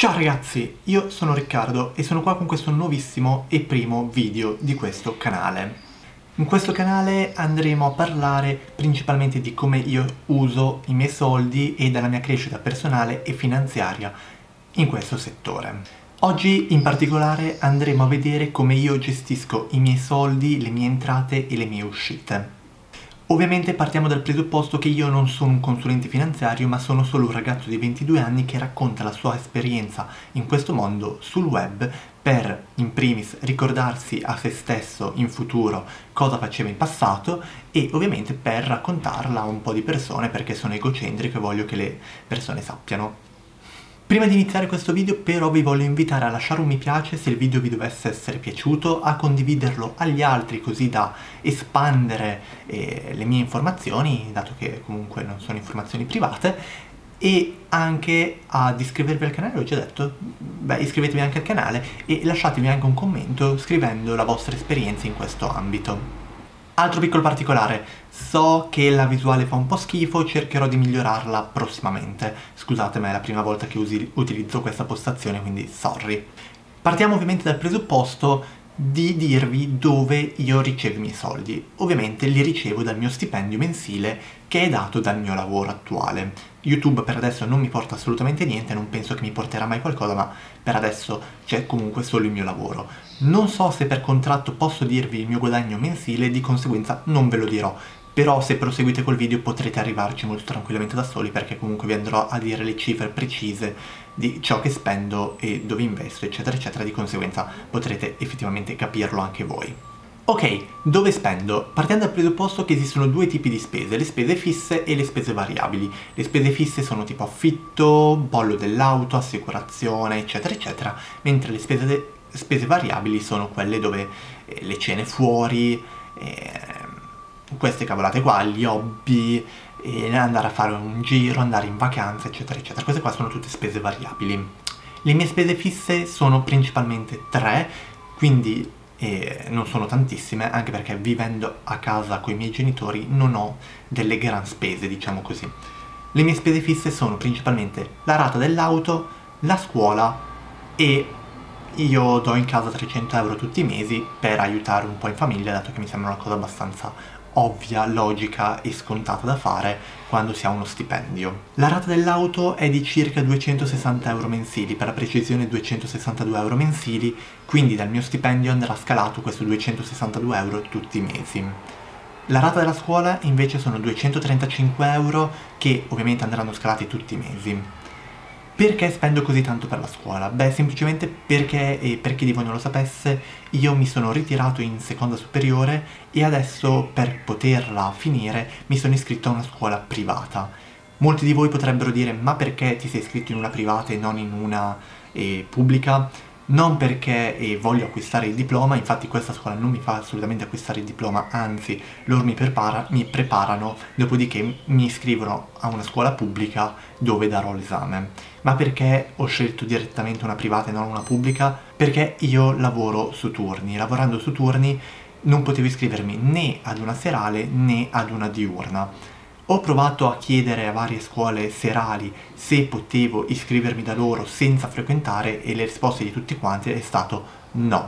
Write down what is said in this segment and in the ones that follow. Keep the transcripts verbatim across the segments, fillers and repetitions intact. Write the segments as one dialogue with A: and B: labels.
A: Ciao ragazzi, io sono Riccardo e sono qua con questo nuovissimo e primo video di questo canale. In questo canale andremo a parlare principalmente di come io uso i miei soldi e della mia crescita personale e finanziaria in questo settore. Oggi in particolare andremo a vedere come io gestisco i miei soldi, le mie entrate e le mie uscite. Ovviamente partiamo dal presupposto che io non sono un consulente finanziario, ma sono solo un ragazzo di ventidue anni che racconta la sua esperienza in questo mondo sul web per, in primis, ricordarsi a se stesso in futuro cosa faceva in passato e ovviamente per raccontarla a un po' di persone perché sono egocentrico e voglio che le persone sappiano. Prima di iniziare questo video però vi voglio invitare a lasciare un mi piace se il video vi dovesse essere piaciuto, a condividerlo agli altri così da espandere eh, le mie informazioni, dato che comunque non sono informazioni private, e anche ad iscrivervi al canale, l'ho già detto, beh iscrivetevi anche al canale e lasciatemi anche un commento scrivendo la vostra esperienza in questo ambito. Altro piccolo particolare, so che la visuale fa un po' schifo, cercherò di migliorarla prossimamente. Scusate, ma è la prima volta che usi, utilizzo questa postazione, quindi sorry. Partiamo ovviamente dal presupposto di dirvi dove io ricevo i miei soldi. Ovviamente li ricevo dal mio stipendio mensile che è dato dal mio lavoro attuale. YouTube per adesso non mi porta assolutamente niente, non penso che mi porterà mai qualcosa, ma per adesso c'è comunque solo il mio lavoro. Non so se per contratto posso dirvi il mio guadagno mensile, di conseguenza non ve lo dirò, però se proseguite col video potrete arrivarci molto tranquillamente da soli perché comunque vi andrò a dire le cifre precise di ciò che spendo e dove investo eccetera eccetera, di conseguenza potrete effettivamente capirlo anche voi. Ok, dove spendo? Partendo dal presupposto che esistono due tipi di spese, le spese fisse e le spese variabili. Le spese fisse sono tipo affitto, bollo dell'auto, assicurazione eccetera eccetera, mentre le spese, spese variabili sono quelle dove eh, le cene fuori, eh, queste cavolate qua, gli hobby, eh, andare a fare un giro, andare in vacanza eccetera eccetera. Queste qua sono tutte spese variabili. Le mie spese fisse sono principalmente tre, quindi e non sono tantissime, anche perché vivendo a casa con i miei genitori non ho delle gran spese, diciamo così. Le mie spese fisse sono principalmente la rata dell'auto, la scuola e io do in casa trecento euro tutti i mesi per aiutare un po' in famiglia, dato che mi sembra una cosa abbastanza ovvia, logica e scontata da fare quando si ha uno stipendio. La rata dell'auto è di circa duecentosessanta euro mensili, per la precisione duecentosessantadue euro mensili, quindi dal mio stipendio andrà scalato questo duecentosessantadue euro tutti i mesi. La rata della scuola invece sono duecentotrentacinque euro che ovviamente andranno scalati tutti i mesi. Perché spendo così tanto per la scuola? Beh, semplicemente perché, e per chi di voi non lo sapesse, io mi sono ritirato in seconda superiore e adesso per poterla finire mi sono iscritto a una scuola privata. Molti di voi potrebbero dire ma perché ti sei iscritto in una privata e non in una eh, pubblica? Non perché eh, voglio acquistare il diploma, infatti questa scuola non mi fa assolutamente acquistare il diploma, anzi loro mi, prepara, mi preparano, dopodiché mi iscrivono a una scuola pubblica dove darò l'esame. Ma perché ho scelto direttamente una privata e non una pubblica? Perché io lavoro su turni, lavorando su turni non potevo iscrivermi né ad una serale né ad una diurna. Ho provato a chiedere a varie scuole serali se potevo iscrivermi da loro senza frequentare e le risposte di tutti quanti è stato no.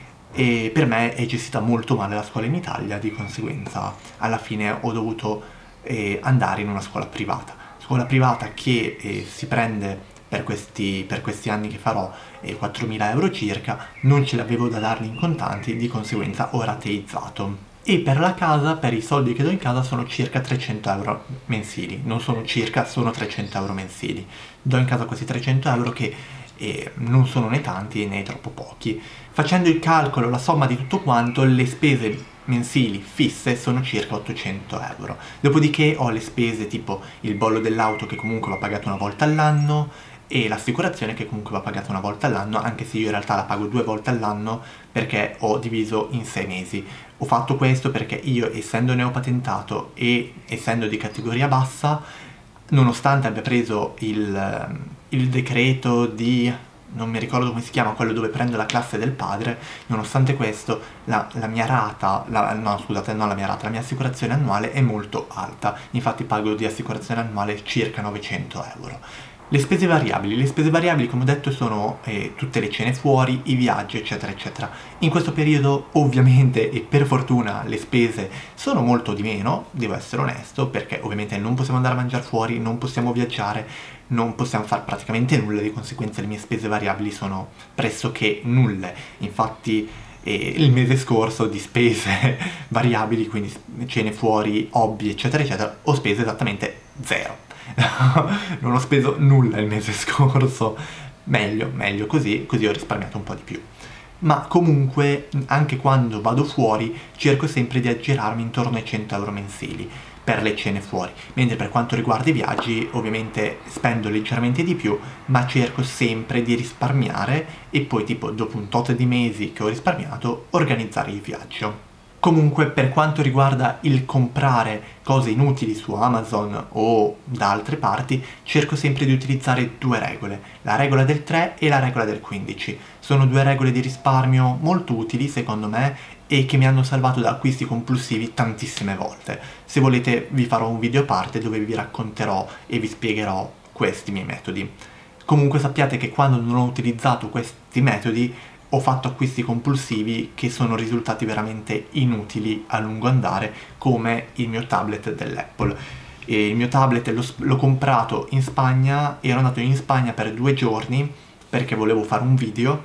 A: E per me è gestita molto male la scuola in Italia, di conseguenza alla fine ho dovuto eh, andare in una scuola privata. Scuola privata che eh, si prende per questi, per questi anni che farò eh, quattromila euro circa, non ce l'avevo da darli in contanti, di conseguenza ho rateizzato. E per la casa, per i soldi che do in casa, sono circa trecento euro mensili, non sono circa, sono trecento euro mensili. Do in casa questi trecento euro che eh, non sono né tanti né troppo pochi. Facendo il calcolo, la somma di tutto quanto, le spese mensili fisse sono circa ottocento euro. Dopodiché ho le spese tipo il bollo dell'auto che comunque va pagato una volta all'anno e l'assicurazione che comunque va pagata una volta all'anno, anche se io in realtà la pago due volte all'anno perché ho diviso in sei mesi. Ho fatto questo perché io, essendo neopatentato e essendo di categoria bassa, nonostante abbia preso il, il decreto di, non mi ricordo come si chiama, quello dove prendo la classe del padre, nonostante questo la, la mia rata, la, no scusate, non la mia rata, la mia assicurazione annuale è molto alta, infatti pago di assicurazione annuale circa novecento euro. Le spese variabili. Le spese variabili, come ho detto, sono eh, tutte le cene fuori, i viaggi, eccetera, eccetera. In questo periodo, ovviamente, e per fortuna, le spese sono molto di meno, devo essere onesto, perché ovviamente non possiamo andare a mangiare fuori, non possiamo viaggiare, non possiamo fare praticamente nulla, di conseguenza le mie spese variabili sono pressoché nulle. Infatti, eh, il mese scorso di spese variabili, quindi cene fuori, hobby, eccetera, eccetera, ho speso esattamente zero. Non ho speso nulla il mese scorso, meglio, meglio così, così ho risparmiato un po' di più. Ma comunque, anche quando vado fuori, cerco sempre di aggirarmi intorno ai cento euro mensili per le cene fuori, mentre per quanto riguarda i viaggi, ovviamente spendo leggermente di più, ma cerco sempre di risparmiare e poi tipo dopo un tot di mesi che ho risparmiato, organizzare il viaggio. Comunque, per quanto riguarda il comprare cose inutili su Amazon o da altre parti, cerco sempre di utilizzare due regole, la regola del tre e la regola del quindici. Sono due regole di risparmio molto utili, secondo me, e che mi hanno salvato da acquisti compulsivi tantissime volte. Se volete vi farò un video a parte dove vi racconterò e vi spiegherò questi miei metodi. Comunque sappiate che quando non ho utilizzato questi metodi ho fatto acquisti compulsivi che sono risultati veramente inutili a lungo andare, come il mio tablet dell'Apple. E il mio tablet l'ho comprato in Spagna, ero andato in Spagna per due giorni perché volevo fare un video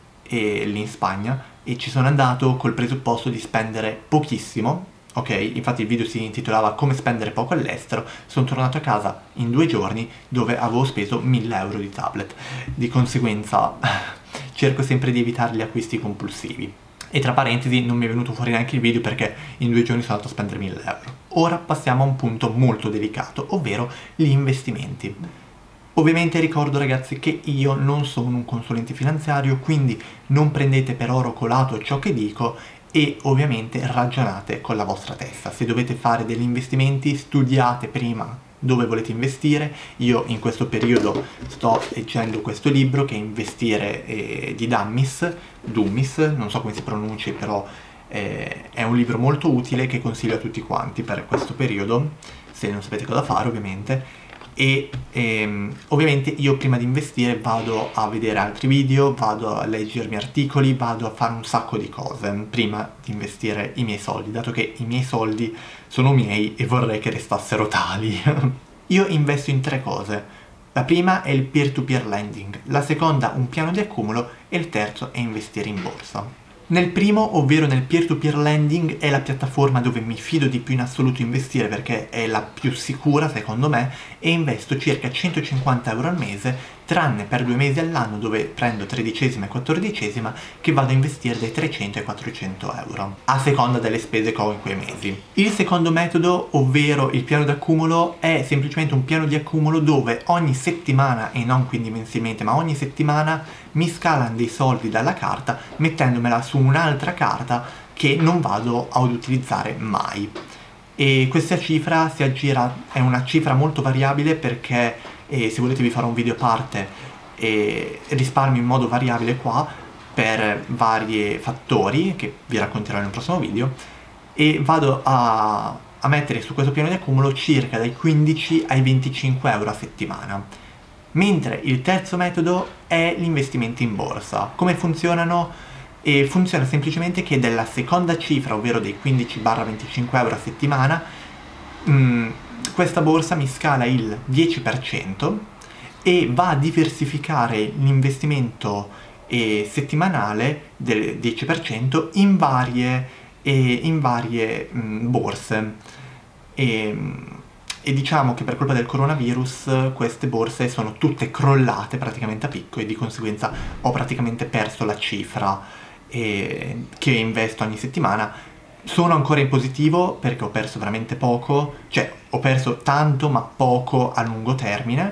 A: e, lì in Spagna, e ci sono andato col presupposto di spendere pochissimo, ok? Infatti il video si intitolava Come spendere poco all'estero. Sono tornato a casa in due giorni dove avevo speso mille euro di tablet. Di conseguenza cerco sempre di evitare gli acquisti compulsivi. E tra parentesi non mi è venuto fuori neanche il video perché in due giorni sono andato a spendere mille euro. Ora passiamo a un punto molto delicato, ovvero gli investimenti. Ovviamente ricordo, ragazzi, che io non sono un consulente finanziario, quindi non prendete per oro colato ciò che dico e ovviamente ragionate con la vostra testa. Se dovete fare degli investimenti, studiate prima dove volete investire. Io in questo periodo sto leggendo questo libro che è Investire eh, di Dummies, Dummies, non so come si pronunci, però eh, è un libro molto utile che consiglio a tutti quanti per questo periodo, se non sapete cosa fare ovviamente. E ehm, ovviamente io prima di investire vado a vedere altri video, vado a leggermi articoli, vado a fare un sacco di cose prima di investire i miei soldi, dato che i miei soldi sono miei e vorrei che restassero tali. Io investo in tre cose. La prima è il peer-to-peer lending, la seconda un piano di accumulo e il terzo è investire in borsa. Nel primo, ovvero nel peer-to-peer lending, è la piattaforma dove mi fido di più in assoluto investire perché è la più sicura secondo me, e investo circa centocinquanta euro al mese, tranne per due mesi all'anno dove prendo tredicesima e quattordicesima, che vado a investire dai trecento ai quattrocento euro, a seconda delle spese che ho in quei mesi. Il secondo metodo, ovvero il piano d'accumulo, è semplicemente un piano di accumulo dove ogni settimana, e non quindi mensilmente, ma ogni settimana mi scalano dei soldi dalla carta mettendomela su un'altra carta che non vado ad utilizzare mai. E questa cifra si aggira, è una cifra molto variabile perché, e se volete vi farò un video a parte, e risparmio in modo variabile qua per vari fattori che vi racconterò nel prossimo video, e vado a, a mettere su questo piano di accumulo circa dai quindici ai venticinque euro a settimana. Mentre il terzo metodo è l'investimento in borsa. Come funzionano? E funziona semplicemente che della seconda cifra, ovvero dei quindici venticinque euro a settimana, mh, questa borsa mi scala il dieci per cento e va a diversificare l'investimento eh, settimanale del dieci per cento in varie, eh, in varie mh, borse. E, e diciamo che per colpa del coronavirus queste borse sono tutte crollate praticamente a picco e di conseguenza ho praticamente perso la cifra eh, che investo ogni settimana. Sono ancora in positivo perché ho perso veramente poco, cioè ho perso tanto ma poco a lungo termine,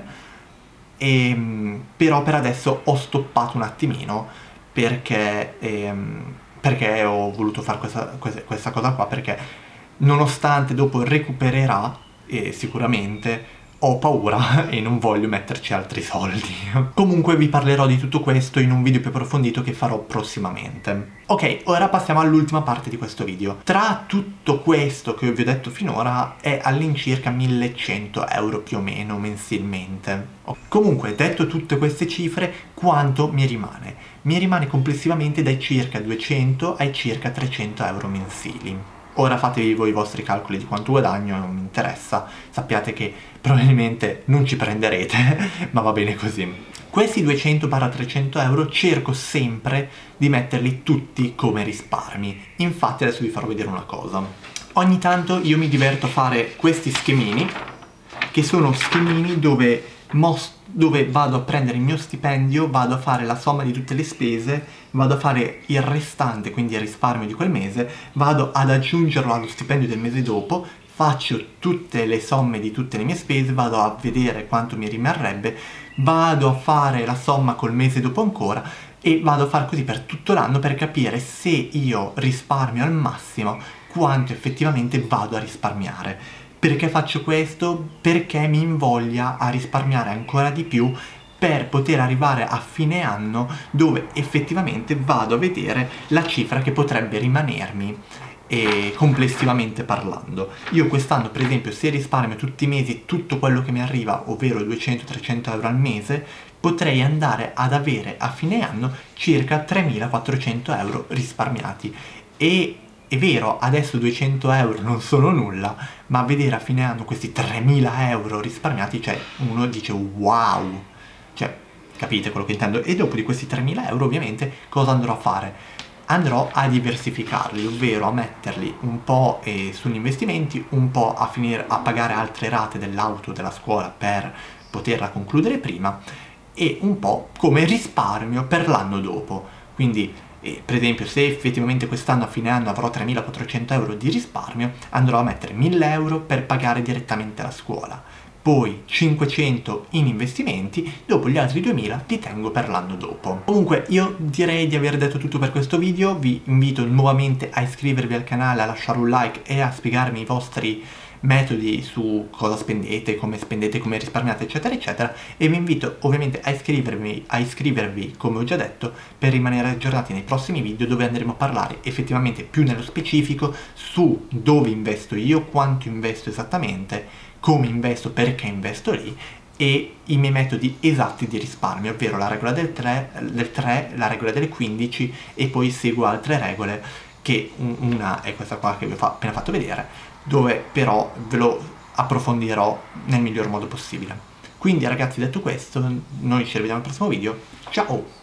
A: e, però per adesso ho stoppato un attimino perché, ehm, perché ho voluto fare questa, questa cosa qua, perché nonostante dopo recupererà, e sicuramente ho paura e non voglio metterci altri soldi. Comunque vi parlerò di tutto questo in un video più approfondito che farò prossimamente. Ok, ora passiamo all'ultima parte di questo video. Tra tutto questo che vi ho detto finora è all'incirca millecento euro più o meno mensilmente. Comunque, detto tutte queste cifre, quanto mi rimane? Mi rimane complessivamente dai circa duecento ai circa trecento euro mensili. Ora fatevi voi i vostri calcoli di quanto guadagno, non mi interessa, sappiate che probabilmente non ci prenderete, ma va bene così. Questi duecento trecento euro cerco sempre di metterli tutti come risparmi, infatti adesso vi farò vedere una cosa. Ogni tanto io mi diverto a fare questi schemini, che sono schemini dove mostro dove vado a prendere il mio stipendio, vado a fare la somma di tutte le spese, vado a fare il restante, quindi il risparmio di quel mese, vado ad aggiungerlo allo stipendio del mese dopo, faccio tutte le somme di tutte le mie spese, vado a vedere quanto mi rimarrebbe, vado a fare la somma col mese dopo ancora e vado a fare così per tutto l'anno per capire se io risparmio al massimo quanto effettivamente vado a risparmiare. Perché faccio questo? Perché mi invoglia a risparmiare ancora di più per poter arrivare a fine anno dove effettivamente vado a vedere la cifra che potrebbe rimanermi e complessivamente parlando. Io quest'anno per esempio se risparmio tutti i mesi tutto quello che mi arriva, ovvero duecento trecento euro al mese, potrei andare ad avere a fine anno circa tremilaquattrocento euro risparmiati. E è vero, adesso duecento euro non sono nulla, ma a vedere a fine anno questi tremila euro risparmiati, cioè uno dice wow, cioè capite quello che intendo? E dopo di questi tremila euro ovviamente cosa andrò a fare? Andrò a diversificarli, ovvero a metterli un po' eh, sugli investimenti, un po' a finire a pagare altre rate dell'auto della scuola per poterla concludere prima e un po' come risparmio per l'anno dopo. Quindi E per esempio se effettivamente quest'anno a fine anno avrò tremilaquattrocento euro di risparmio, andrò a mettere mille euro per pagare direttamente la scuola, poi cinquecento in investimenti, dopo gli altri duemila li tengo per l'anno dopo. Comunque io direi di aver detto tutto per questo video, vi invito nuovamente a iscrivervi al canale, a lasciare un like e a spiegarmi i vostri metodi su cosa spendete, come spendete, come risparmiate eccetera eccetera, e vi invito ovviamente a iscrivervi, a iscrivervi come ho già detto per rimanere aggiornati nei prossimi video dove andremo a parlare effettivamente più nello specifico su dove investo io, quanto investo esattamente, come investo, perché investo lì e i miei metodi esatti di risparmio, ovvero la regola del tre, del tre, la regola delle quindici e poi seguo altre regole che una è questa qua che vi ho appena fatto vedere, dove però ve lo approfondirò nel miglior modo possibile. Quindi ragazzi, detto questo, noi ci rivediamo al prossimo video, ciao!